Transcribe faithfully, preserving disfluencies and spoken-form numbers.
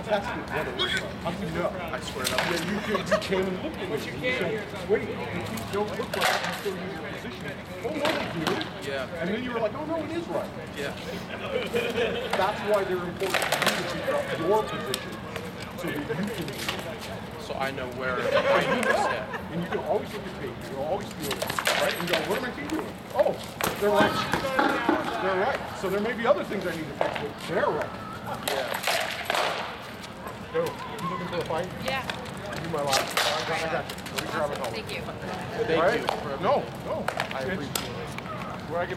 tested what it looks like. How do you know? I swear to God. Yeah, you came, you came and looked at me. And you said, wait, you don't look like I can still use your position. Oh, no, they do. Yeah. And then you were like, oh, no, it is right. Yeah. That's why they're important to you to figure out your position so that you can So I know where I need to step. And you can always look at tape. You can always feel it, right? And go, what am I doing? Oh, they're right. They're right. So there may be other things I need to fix, but they're right. Yeah. Go. You looking for a fight? Yeah. You my last. I got, I got you. Let me grab it home. Thank you. Thank Right? you. For, No, no. I appreciate it. Where I get